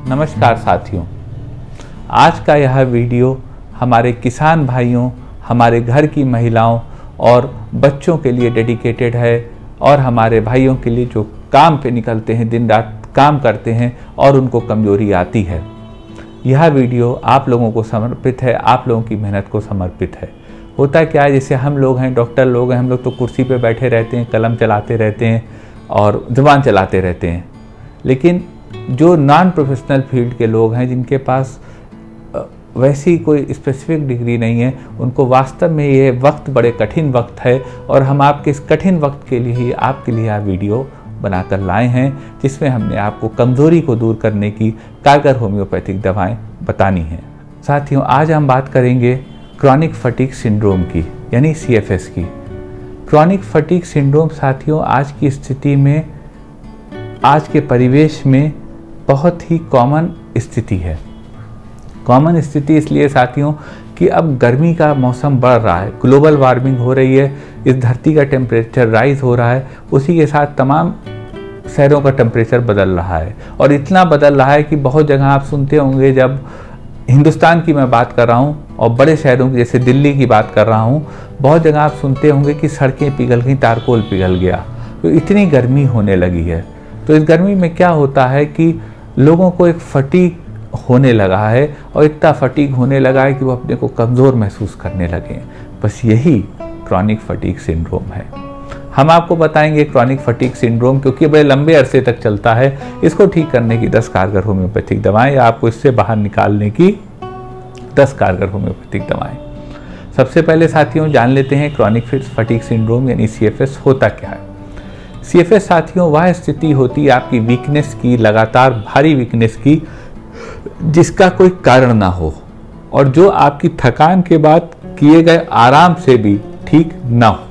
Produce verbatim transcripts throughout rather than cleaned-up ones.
नमस्कार साथियों, आज का यह वीडियो हमारे किसान भाइयों, हमारे घर की महिलाओं और बच्चों के लिए डेडिकेटेड है और हमारे भाइयों के लिए जो काम पे निकलते हैं, दिन रात काम करते हैं और उनको कमजोरी आती है। यह वीडियो आप लोगों को समर्पित है, आप लोगों की मेहनत को समर्पित है। होता क्या है, जैसे हम लोग हैं, डॉक्टर लोग हैं, हम लोग तो कुर्सी पे बैठे रहते हैं, कलम चलाते रहते हैं और ज़ुबान चलाते रहते हैं, लेकिन जो नॉन प्रोफेशनल फील्ड के लोग हैं, जिनके पास वैसी कोई स्पेसिफिक डिग्री नहीं है, उनको वास्तव में ये वक्त बड़े कठिन वक्त है और हम आपके इस कठिन वक्त के लिए ही आपके लिए यह वीडियो बनाकर लाए हैं, जिसमें हमने आपको कमज़ोरी को दूर करने की कारगर होम्योपैथिक दवाएं बतानी हैं। साथियों, आज हम बात करेंगे क्रॉनिक फटीग सिंड्रोम की, यानी सी एफ एस की। क्रॉनिक फटीग सिंड्रोम साथियों आज की स्थिति में, आज के परिवेश में बहुत ही कॉमन स्थिति है। कॉमन स्थिति इसलिए साथियों कि अब गर्मी का मौसम बढ़ रहा है, ग्लोबल वार्मिंग हो रही है, इस धरती का टेम्परेचर राइज हो रहा है, उसी के साथ तमाम शहरों का टेम्परेचर बदल रहा है और इतना बदल रहा है कि बहुत जगह आप सुनते होंगे, जब हिंदुस्तान की मैं बात कर रहा हूँ और बड़े शहरों की जैसे दिल्ली की बात कर रहा हूँ, बहुत जगह आप सुनते होंगे कि सड़कें पिघल गई, तारकोल पिघल गया। तो इतनी गर्मी होने लगी है। तो इस गर्मी में क्या होता है कि लोगों को एक फटीग होने लगा है और इतना फटीग होने लगा है कि वो अपने को कमज़ोर महसूस करने लगे। बस यही क्रॉनिक फटीग सिंड्रोम है। हम आपको बताएंगे क्रॉनिक फटीग सिंड्रोम, क्योंकि बड़े लंबे अरसे तक चलता है, इसको ठीक करने की दस कारगर होम्योपैथिक दवाएं या आपको इससे बाहर निकालने की दस कारगर होम्योपैथिक दवाएं। सबसे पहले साथियों जान लेते हैं क्रॉनिक फटीग सिंड्रोम यानी सी एफ एस होता क्या है। सी एफ एस साथियों वह स्थिति होती है आपकी वीकनेस की, लगातार भारी वीकनेस की, जिसका कोई कारण ना हो और जो आपकी थकान के बाद किए गए आराम से भी ठीक ना हो,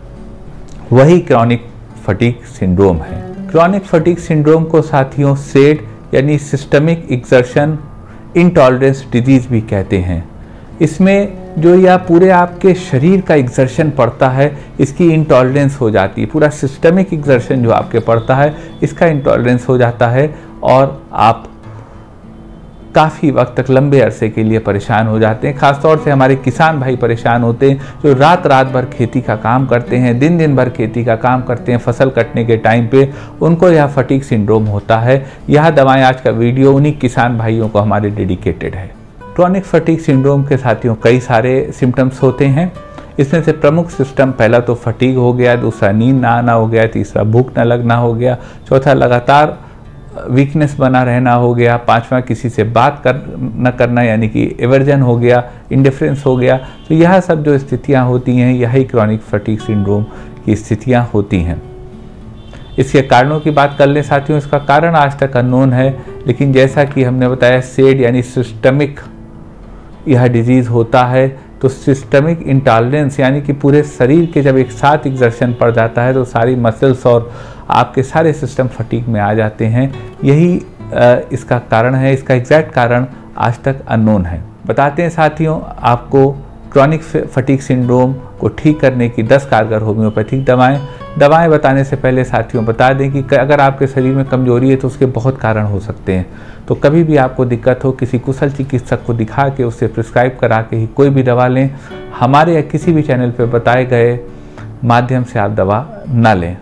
वही क्रॉनिक फटीग सिंड्रोम है। क्रॉनिक फटीग सिंड्रोम को साथियों सेड यानी सिस्टमिक एक्सर्शन इंटॉलरेंस डिजीज भी कहते हैं। इसमें जो यह पूरे आपके शरीर का एक्सर्शन पड़ता है, इसकी इंटॉलरेंस हो जाती है। पूरा सिस्टमिक एक्सर्शन जो आपके पड़ता है, इसका इंटॉलरेंस हो जाता है और आप काफ़ी वक्त तक लंबे अरसे के लिए परेशान हो जाते हैं। ख़ासतौर से हमारे किसान भाई परेशान होते हैं, जो रात रात भर खेती का काम करते हैं, दिन दिन भर खेती का काम करते हैं, फसल कटने के टाइम पे उनको यह फटीग सिंड्रोम होता है। यह दवाएं, आज का वीडियो उन्हीं किसान भाइयों को हमारे डेडिकेटेड है। क्रॉनिक फटीग सिंड्रोम के साथियों कई सारे सिम्टम्स होते हैं। इसमें से प्रमुख सिस्टम, पहला तो फटीग हो गया, दूसरा नींद ना आना हो गया, तीसरा भूख न लगना हो गया, चौथा लगातार वीकनेस बना रहना हो गया, पांचवा किसी से बात कर न करना यानी कि एवर्जन हो गया, इंडिफरेंस हो गया। तो यह सब जो स्थितियां होती हैं, यही क्रॉनिक फटीग सिंड्रोम की स्थितियां होती हैं। इसके कारणों की बात कर लें साथियों, इसका कारण आज तक अननोन है, लेकिन जैसा कि हमने बताया सेड यानी सिस्टमिक यह डिजीज़ होता है, तो सिस्टमिक इंटॉलरेंस यानी कि पूरे शरीर के जब एक साथ एक्सर्शन पड़ जाता है तो सारी मसल्स और आपके सारे सिस्टम फटीग में आ जाते हैं। यही इसका कारण है। इसका एग्जैक्ट कारण आज तक अननोन है। बताते हैं साथियों आपको क्रॉनिक फटीग सिंड्रोम को ठीक करने की दस कारगर होम्योपैथिक दवाएं। दवाएं बताने से पहले साथियों बता दें कि अगर आपके शरीर में कमजोरी है तो उसके बहुत कारण हो सकते हैं। तो कभी भी आपको दिक्कत हो, किसी कुशल चिकित्सक को दिखा के उससे प्रिस्क्राइब करा के ही कोई भी दवा लें। हमारे या किसी भी चैनल पर बताए गए माध्यम से आप दवा ना लें।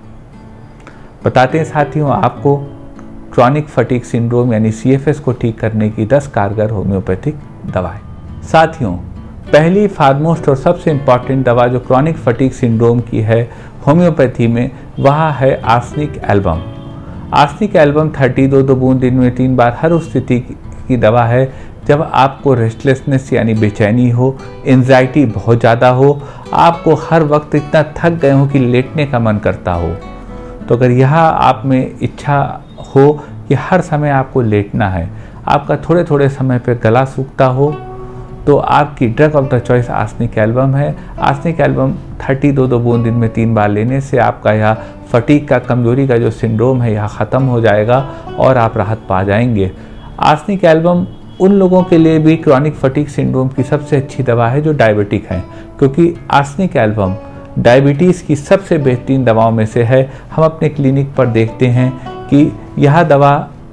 बताते हैं साथियों आपको क्रॉनिक फटीग सिंड्रोम यानी सी एफ एस को ठीक करने की दस कारगर होम्योपैथिक दवाएं। साथियों पहली, फारमोस्ट और सबसे इम्पॉर्टेंट दवा जो क्रॉनिक फटीग सिंड्रोम की है होम्योपैथी में, वह है arsenic album. Arsenic album thirty दो दो बूंद दिन में तीन बार हर उस स्थिति की दवा है जब आपको रेस्टलेसनेस यानी बेचैनी हो, एंजाइटी बहुत ज़्यादा हो, आपको हर वक्त इतना थक गए हो कि लेटने का मन करता हो। तो अगर यह आप में इच्छा हो कि हर समय आपको लेटना है, आपका थोड़े थोड़े समय पे गला सूखता हो, तो आपकी drug of the choice arsenic album है। आर्सेनिक एल्बम थर्टी दो दो बूंद दिन में तीन बार लेने से आपका यह फटीग का, कमजोरी का जो सिंड्रोम है यह ख़त्म हो जाएगा और आप राहत पा जाएंगे। आर्सेनिक एल्बम उन लोगों के लिए भी क्रॉनिक फटीग सिंड्रोम की सबसे अच्छी दवा है जो डायबिटिक हैं, क्योंकि आर्सेनिक एल्बम डायबिटीज़ की सबसे बेहतरीन दवाओं में से है। हम अपने क्लिनिक पर देखते हैं कि यह दवा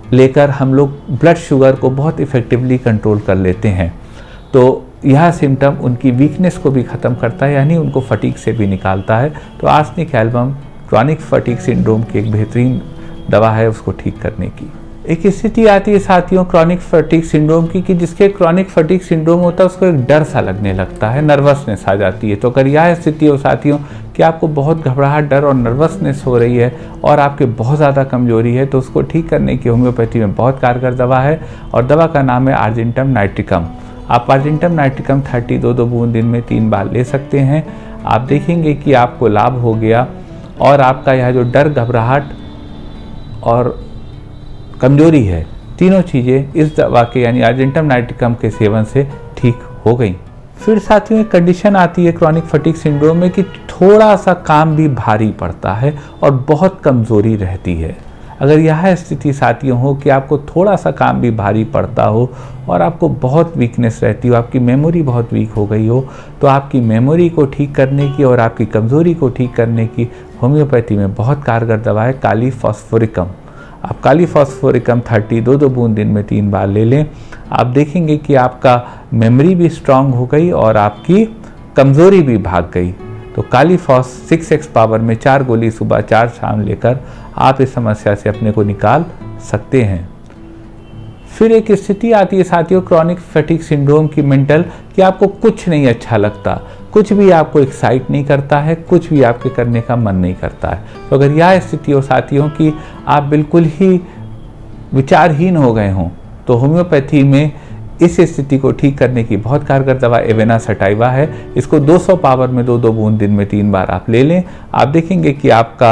लेकर हम लोग ब्लड शुगर को बहुत इफ़ेक्टिवली कंट्रोल कर लेते हैं। तो यह सिम्टम उनकी वीकनेस को भी ख़त्म करता है, यानी उनको फटीग से भी निकालता है। तो arsenic album chronic fatigue syndrome की एक बेहतरीन दवा है उसको ठीक करने की। एक स्थिति आती है साथियों क्रॉनिक फटीग सिंड्रोम की कि जिसके क्रॉनिक फटीग सिंड्रोम होता है उसको एक डर सा लगने लगता है, नर्वसनेस आ जाती है। तो अगर यह स्थिति हो साथियों कि आपको बहुत घबराहट, डर और नर्वसनेस हो रही है और आपके बहुत ज़्यादा कमजोरी है, तो उसको ठीक करने की होम्योपैथी में बहुत कारगर दवा है और दवा का नाम है आर्जेंटम नाइट्रिकम। आप आर्जेंटम नाइट्रिकम थर्टी दो दो बूंद दिन में तीन बार ले सकते हैं। आप देखेंगे कि आपको लाभ हो गया और आपका यह जो डर, घबराहट और कमजोरी है, तीनों चीज़ें इस दवा के यानी आर्जेंटम नाइट्रिकम के सेवन से ठीक हो गई। फिर साथियों एक कंडीशन आती है क्रॉनिक फटीग सिंड्रोम में कि थोड़ा सा काम भी भारी पड़ता है और बहुत कमज़ोरी रहती है। अगर यह स्थिति साथियों हो कि आपको थोड़ा सा काम भी भारी पड़ता हो और आपको बहुत वीकनेस रहती हो, आपकी मेमोरी बहुत वीक हो गई हो, तो आपकी मेमोरी को ठीक करने की और आपकी कमज़ोरी को ठीक करने की होम्योपैथी में बहुत कारगर दवा है काली फॉस्फोरिकम। आप काली फॉस्फोरिकम थर्टी दो दो बूंद दिन में तीन बार ले लें। आप देखेंगे कि आपका मेमोरी भी स्ट्रांग हो गई और आपकी कमज़ोरी भी भाग गई। तो kali phos six X power में चार गोली सुबह चार शाम लेकर आप इस समस्या से अपने को निकाल सकते हैं। फिर एक स्थिति आती है साथियों क्रॉनिक फटीग सिंड्रोम की मेंटल कि आपको कुछ नहीं अच्छा लगता, कुछ भी आपको एक्साइट नहीं करता है, कुछ भी आपके करने का मन नहीं करता है। तो अगर यह स्थिति हो साथियों कि आप बिल्कुल ही विचारहीन हो गए हों, तो होम्योपैथी में इस स्थिति को ठीक करने की बहुत कारगर दवा एवेना सटाइवा है। इसको दो सौ पावर में दो दो बूंद दिन में तीन बार आप ले लें। आप देखेंगे कि आपका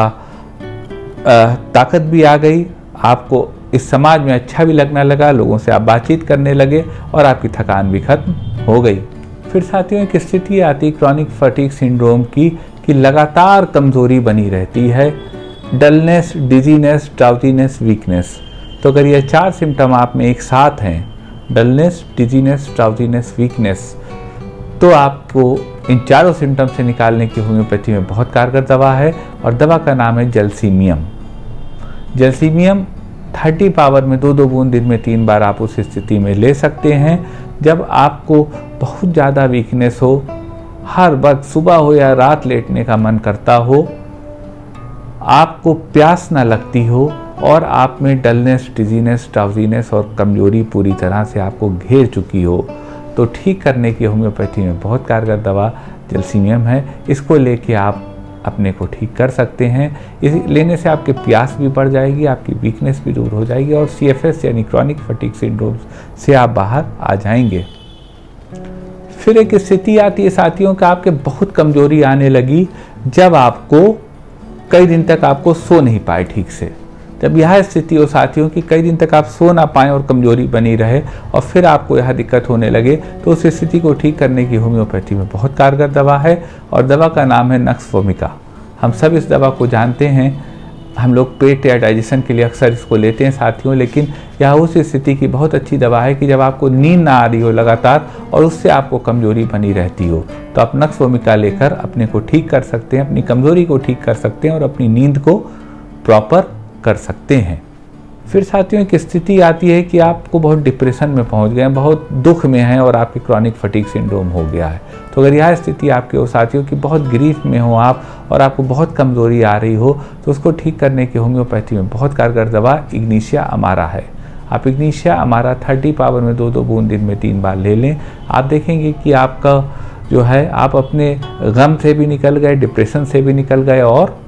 आ, ताकत भी आ गई, आपको इस समाज में अच्छा भी लगने लगा, लोगों से आप बातचीत करने लगे और आपकी थकान भी खत्म हो गई। फिर साथियों एक स्थिति आती क्रॉनिक फटीग सिंड्रोम की कि लगातार कमज़ोरी बनी रहती है, डलनेस, डिजीनेस, ड्राउजीनेस, वीकनेस। तो अगर ये चार सिम्टम आप में एक साथ हैं, डलनेस, डिजीनेस, ड्राउजीनेस, वीकनेस, तो आपको इन चारों सिम्टम से निकालने की होम्योपैथी में बहुत कारगर दवा है और दवा का नाम है जलसीमियम। जलसीमियम थर्टी पावर में दो दो बूंद दिन में तीन बार आप उस स्थिति में ले सकते हैं जब आपको बहुत ज़्यादा वीकनेस हो, हर वक्त सुबह हो या रात लेटने का मन करता हो, आपको प्यास ना लगती हो और आप में डलनेस, डिजीनेस, ड्राउजीनेस और कमजोरी पूरी तरह से आपको घेर चुकी हो, तो ठीक करने की होम्योपैथी में बहुत कारगर दवा जलसीमियम है। इसको लेके आप अपने को ठीक कर सकते हैं। इस लेने से आपके प्यास भी बढ़ जाएगी, आपकी वीकनेस भी दूर हो जाएगी और सी एफ एस यानी क्रॉनिक फटीग सिंड्रोम से आप बाहर आ जाएंगे। फिर एक स्थिति आती है साथियों कि आपके बहुत कमजोरी आने लगी जब आपको कई दिन तक आपको सो नहीं पाए ठीक से। जब यह स्थिति हो साथियों कि कई दिन तक आप सो ना पाएँ और कमजोरी बनी रहे और फिर आपको यह दिक्कत होने लगे, तो उस स्थिति को ठीक करने की होम्योपैथी में बहुत कारगर दवा है और दवा का नाम है नक्स वोमिका। हम सब इस दवा को जानते हैं, हम लोग पेट या डाइजेशन के लिए अक्सर इसको लेते हैं साथियों, लेकिन यह उस स्थिति की बहुत अच्छी दवा है कि जब आपको नींद ना आ रही हो लगातार और उससे आपको कमजोरी बनी रहती हो, तो आप नक्स वोमिका लेकर अपने को ठीक कर सकते हैं, अपनी कमजोरी को ठीक कर सकते हैं और अपनी नींद को प्रॉपर कर सकते हैं। फिर साथियों एक स्थिति आती है कि आपको बहुत डिप्रेशन में पहुंच गए हैं, बहुत दुख में हैं और आपकी क्रॉनिक फटीग सिंड्रोम हो गया है। तो अगर यह स्थिति आपके हो साथियों कि बहुत ग्रीफ में हो आप और आपको बहुत कमजोरी आ रही हो, तो उसको ठीक करने की होम्योपैथी में बहुत कारगर दवा इग्निशिया अमारा है। आप इग्निशिया अमारा थर्टी पावर में दो दो बूंद दिन में तीन बार ले लें। आप देखेंगे कि आपका जो है आप अपने गम से भी निकल गए, डिप्रेशन से भी निकल गए और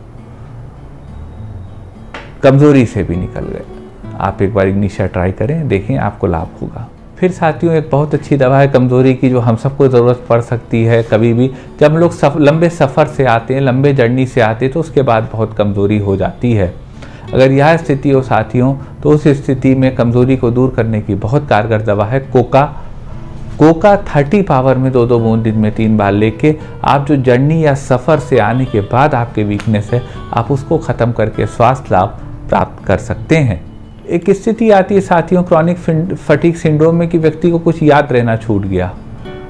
कमजोरी से भी निकल गए। आप एक बार इग्निशिया ट्राई करें, देखें आपको लाभ होगा। फिर साथियों एक बहुत अच्छी दवा है कमजोरी की जो हम सबको ज़रूरत पड़ सकती है कभी भी, जब हम लोग सफ, लंबे सफ़र से आते हैं, लंबे जर्नी से आते हैं, तो उसके बाद बहुत कमजोरी हो जाती है। अगर यह स्थिति हो साथियों, तो उस स्थिति में कमजोरी को दूर करने की बहुत कारगर दवा है कोका। कोका थर्टी पावर में दो दो बूंद दिन में तीन बार लेके आप जो जर्नी या सफ़र से आने के बाद आपके वीकनेस है, आप उसको ख़त्म करके स्वास्थ्य लाभ प्राप्त कर सकते हैं। एक स्थिति आती है साथियों क्रॉनिक फटीग सिंड्रोम में कि व्यक्ति को कुछ याद रहना छूट गया,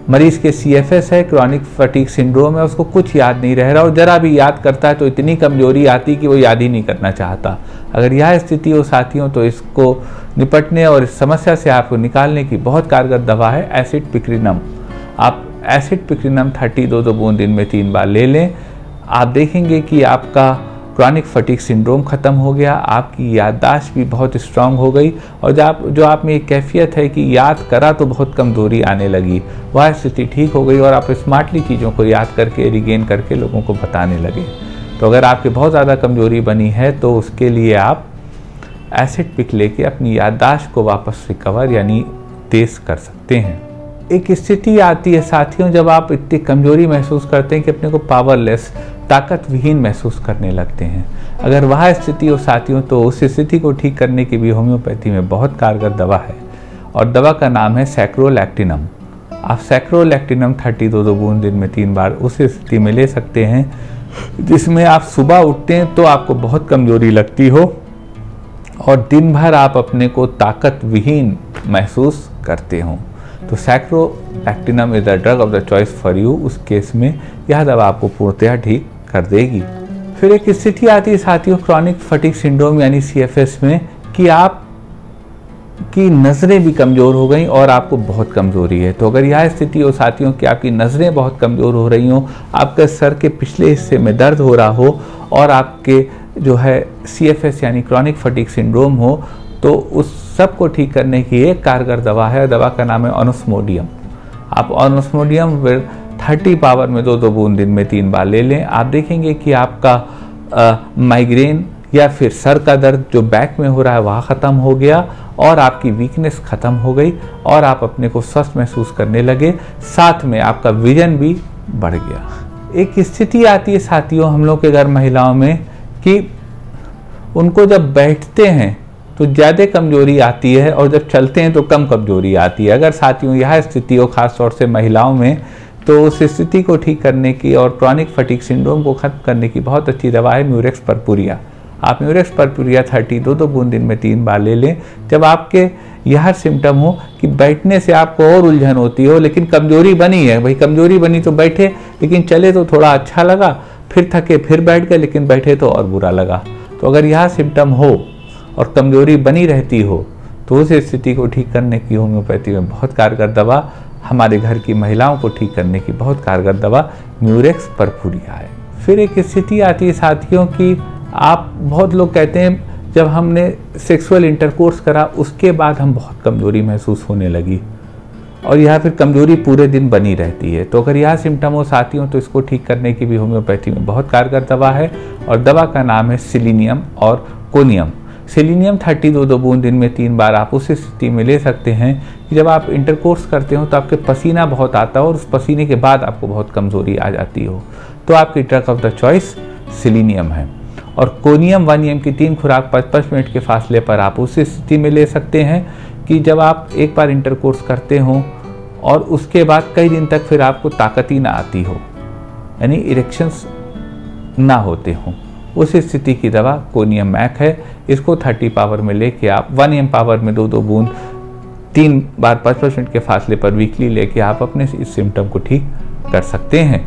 मरीज़ के सी एफ एस है, क्रॉनिक फटीग सिंड्रोम है, उसको कुछ याद नहीं रह रहा और ज़रा भी याद करता है तो इतनी कमज़ोरी आती कि वो याद ही नहीं करना चाहता। अगर यह स्थिति हो साथियों तो इसको निपटने और इस समस्या से आपको निकालने की बहुत कारगर दवा है एसिड पिक्रिनम। आप एसिड पिक्रिनम थर्टी दो दो बूंद दिन में तीन बार ले लें। आप देखेंगे कि आपका क्रॉनिक फटीग सिंड्रोम ख़त्म हो गया, आपकी याददाश्त भी बहुत स्ट्रांग हो गई और जो आप जो आप में एक कैफियत है कि याद करा तो बहुत कमज़ोरी आने लगी, वह स्थिति ठीक हो गई और आप स्मार्टली चीज़ों को याद करके रिगेन करके लोगों को बताने लगे। तो अगर आपकी बहुत ज़्यादा कमज़ोरी बनी है तो उसके लिए आप एसिड पिक लेके अपनी याददाश्त को वापस रिकवर यानी तेज़ कर सकते हैं। एक स्थिति आती है साथियों जब आप इतनी कमज़ोरी महसूस करते हैं कि अपने को पावरलेस, ताकत विहीन महसूस करने लगते हैं। अगर वह स्थिति हो साथियों तो उस स्थिति को ठीक करने की भी होम्योपैथी में बहुत कारगर दवा है और दवा का नाम है सैक्रोलैक्टिनम। आप सैक्रोलैक्टिनम थर्टी दो दो बूंद दिन में तीन बार उस स्थिति में ले सकते हैं जिसमें आप सुबह उठते हैं तो आपको बहुत कमज़ोरी लगती हो और दिन भर आप अपने को ताकत विहीन महसूस करते हो। तो saccharolactinum is the drug of the choice for you. उस केस में यह दवा आपको पूर्णतः ठीक कर देगी। फिर एक स्थिति आती है साथियों क्रॉनिक फटीग सिंड्रोम यानी सी एफ एस में कि आप की नज़रें भी कमज़ोर हो गई और आपको बहुत कमज़ोरी है। तो अगर यह स्थिति हो साथियों कि आपकी नज़रें बहुत कमज़ोर हो रही हों, आपके सर के पिछले हिस्से में दर्द हो रहा हो और आपके जो है सी एफ एस यानी क्रॉनिक फटीग सिंड्रोम हो, तो उस सब को ठीक करने की एक कारगर दवा है। दवा का नाम है ऑनस्मोडियम। आप ऑनस्मोडियम थर्टी पावर में दो दो बूंद दिन में तीन बार ले लें। आप देखेंगे कि आपका माइग्रेन या फिर सर का दर्द जो बैक में हो रहा है वह ख़त्म हो गया और आपकी वीकनेस ख़त्म हो गई और आप अपने को स्वस्थ महसूस करने लगे, साथ में आपका विजन भी बढ़ गया। एक स्थिति आती है साथियों हम लोग के घर महिलाओं में कि उनको जब बैठते हैं तो ज़्यादा कमज़ोरी आती है और जब चलते हैं तो कम कमज़ोरी आती है। अगर साथियों यह स्थिति हो खास तौर से महिलाओं में तो उस स्थिति को ठीक करने की और क्रॉनिक फटीग सिंड्रोम को ख़त्म करने की बहुत अच्छी दवा है म्यूरेक्स परपुरिया। आप म्यूरेक्स परपुरिया थर्टी दो दो बूंद दिन में तीन बार ले लें। जब आपके यह सिम्टम हो कि बैठने से आपको और उलझन होती हो लेकिन कमज़ोरी बनी है, भाई कमज़ोरी बनी तो बैठे लेकिन चले तो थोड़ा अच्छा लगा, फिर थके फिर बैठ गए लेकिन बैठे तो और बुरा लगा। तो अगर यह सिम्टम हो और कमज़ोरी बनी रहती हो तो उस स्थिति को ठीक करने की होम्योपैथी में बहुत कारगर दवा, हमारे घर की महिलाओं को ठीक करने की बहुत कारगर दवा म्यूरेक्स परपुरिया है। फिर एक स्थिति आती है साथियों कि आप बहुत लोग कहते हैं जब हमने सेक्सुअल इंटरकोर्स करा उसके बाद हम बहुत कमज़ोरी महसूस होने लगी और यह फिर कमज़ोरी पूरे दिन बनी रहती है। तो अगर यह सिम्टम हो साथियों तो इसको ठीक करने की भी होम्योपैथी में बहुत कारगर दवा है और दवा का नाम है सेलेनियम और कोनियम। सेलेनियम थर्टी दो दो बूंद दिन में तीन बार आप उस स्थिति में ले सकते हैं कि जब आप इंटरकोर्स करते हो तो आपके पसीना बहुत आता है और उस पसीने के बाद आपको बहुत कमज़ोरी आ जाती हो, तो आपकी drug of the choice selenium है। और कोनियम वन एम की तीन खुराक पाँच पाँच मिनट के फासले पर आप उस स्थिति में ले सकते हैं कि जब आप एक बार इंटरकोर्स करते हो और उसके बाद कई दिन तक फिर आपको ताकत ही ना आती हो यानी इरेक्शंस ना होते हों, उस स्थिति की दवा कोनियम मैक है। इसको थर्टी पावर में लेके आप वन एम पावर में दो दो बूंद तीन बार पाँच पाँच मिनट के फासले पर वीकली लेके आप अपने इस सिम्टम को ठीक कर सकते हैं।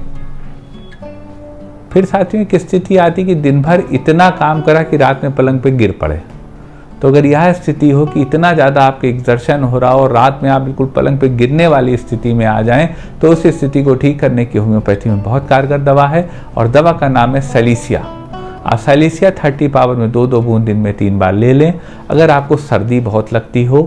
फिर साथियों एक स्थिति आती कि दिन भर इतना काम करा कि रात में पलंग पे गिर पड़े। तो अगर यह स्थिति हो कि इतना ज़्यादा आपके एक्सर्शन हो रहा हो और रात में आप बिल्कुल पलंग पे गिरने वाली स्थिति में आ जाएं तो उस स्थिति को ठीक करने की होम्योपैथी में बहुत कारगर दवा है और दवा का नाम है सैलिसिया। आप सैलिसिया थर्टी पावर में दो दो बूंद दिन में तीन बार ले लें। अगर आपको सर्दी बहुत लगती हो,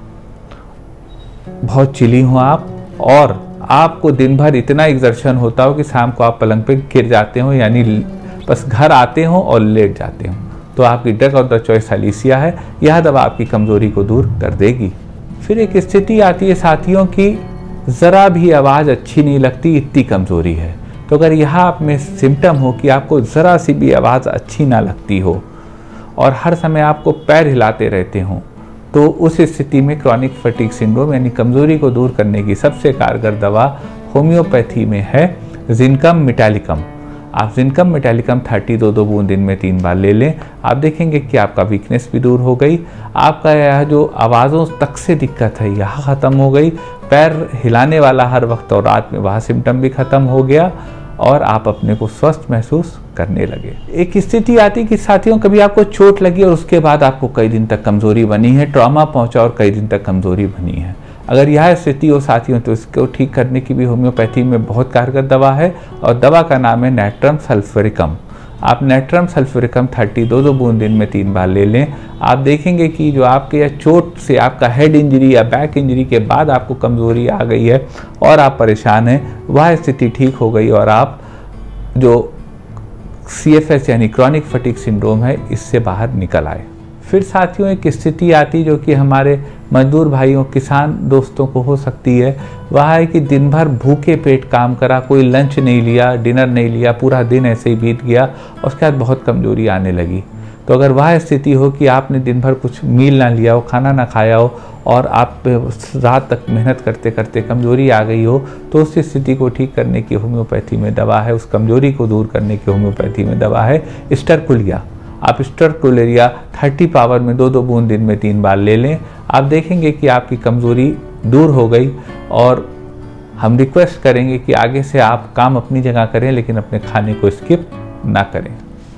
बहुत चिली हो आप और आपको दिन भर इतना एक्सर्शन होता हो कि शाम को आप पलंग पे गिर जाते हो यानी बस घर आते हो और लेट जाते हो, तो आपकी drug of the choice silicea है। यह दवा आपकी कमज़ोरी को दूर कर देगी। फिर एक स्थिति आती है साथियों की ज़रा भी आवाज़ अच्छी नहीं लगती, इतनी कमज़ोरी है। तो अगर यह आप में सिम्टम हो कि आपको ज़रा सी भी आवाज़ अच्छी ना लगती हो और हर समय आपको पैर हिलाते रहते हो, तो उस स्थिति में क्रॉनिक फटीग सिंड्रोम यानी कमज़ोरी को दूर करने की सबसे कारगर दवा होम्योपैथी में है जिनकम मेटालिकम। आप जिनकम मेटालिकम थर्टी दो दो बूंद दिन में तीन बार ले लें। आप देखेंगे कि आपका वीकनेस भी दूर हो गई, आपका यह जो आवाज़ों तक से दिक्कत है यह ख़त्म हो गई, पैर हिलाने वाला हर वक्त और रात में वह सिम्टम भी खत्म हो गया और आप अपने को स्वस्थ महसूस करने लगे। एक स्थिति आती कि साथियों कभी आपको चोट लगी और उसके बाद आपको कई दिन तक कमजोरी बनी है, ट्रॉमा पहुंचा और कई दिन तक कमजोरी बनी है। अगर यह स्थिति हो साथियों तो इसको ठीक करने की भी होम्योपैथी में बहुत कारगर दवा है और दवा का नाम है नेट्रम सल्फ्यूरिकम। आप नेट्रम सल्फ्यूरिकम तीस दो दो बूंद दिन में तीन बार ले लें। आप देखेंगे कि जो आपके या चोट से आपका हेड इंजरी या बैक इंजरी के बाद आपको कमज़ोरी आ गई है और आप परेशान हैं, वह स्थिति ठीक हो गई और आप जो सी एफ एस यानी क्रॉनिक फटीग सिंड्रोम है इससे बाहर निकल आए। फिर साथियों एक स्थिति आती जो कि हमारे मजदूर भाइयों किसान दोस्तों को हो सकती है, वह है कि दिन भर भूखे पेट काम करा, कोई लंच नहीं लिया, डिनर नहीं लिया, पूरा दिन ऐसे ही बीत गया और उसके बाद बहुत कमजोरी आने लगी। तो अगर वह स्थिति हो कि आपने दिन भर कुछ मील ना लिया हो, खाना ना खाया हो और आप रात तक मेहनत करते करते कमजोरी आ गई हो, तो उस स्थिति को ठीक करने की होम्योपैथी में दवा है, उस कमजोरी को दूर करने की होम्योपैथी में दवा है स्टरकुलिया। आप स्टरकुलेरिया तीस पावर में दो दो बूंद दिन में तीन बार ले लें। आप देखेंगे कि आपकी कमज़ोरी दूर हो गई और हम रिक्वेस्ट करेंगे कि आगे से आप काम अपनी जगह करें लेकिन अपने खाने को स्किप ना करें।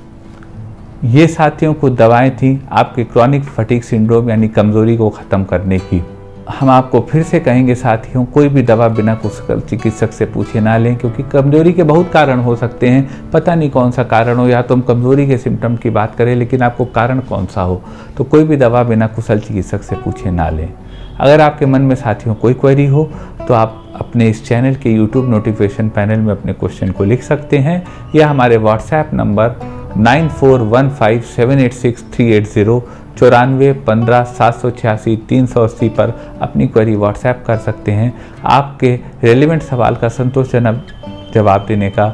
ये साथियों को दवाएं थी आपके क्रॉनिक फटीग सिंड्रोम यानी कमज़ोरी को ख़त्म करने की। हम आपको फिर से कहेंगे साथियों, कोई भी दवा बिना कुशल चिकित्सक से पूछे ना लें, क्योंकि कमजोरी के बहुत कारण हो सकते हैं। पता नहीं कौन सा कारण हो, या तो हम कमजोरी के सिम्टम की बात करें लेकिन आपको कारण कौन सा हो, तो कोई भी दवा बिना कुशल चिकित्सक से पूछे ना लें। अगर आपके मन में साथियों कोई क्वेरी हो तो आप अपने इस चैनल के यूट्यूब नोटिफिकेशन पैनल में अपने क्वेश्चन को लिख सकते हैं या हमारे WhatsApp number nine four one five seven eight six three eight zero चौरानवे पंद्रह सात सौ छियासी तीन सौ अस्सी पर अपनी क्वेरी व्हाट्सएप कर सकते हैं। आपके रेलिवेंट सवाल का संतोषजनक जवाब देने का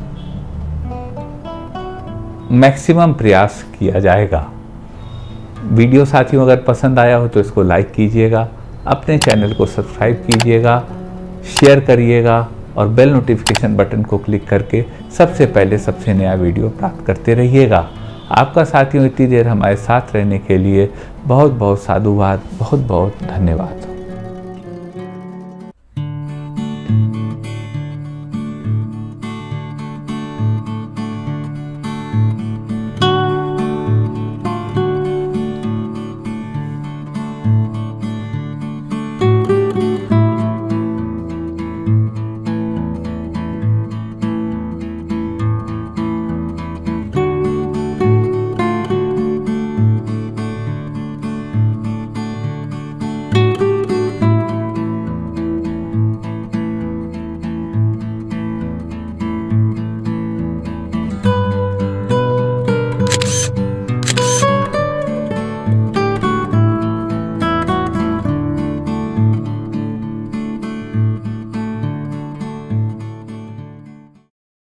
मैक्सिमम प्रयास किया जाएगा। वीडियो साथियों अगर पसंद आया हो तो इसको लाइक कीजिएगा, अपने चैनल को सब्सक्राइब कीजिएगा, शेयर करिएगा और बेल नोटिफिकेशन बटन को क्लिक करके सबसे पहले सबसे नया वीडियो प्राप्त करते रहिएगा। आपका साथियों इतनी देर हमारे साथ रहने के लिए बहुत बहुत साधुवाद, बहुत बहुत धन्यवाद।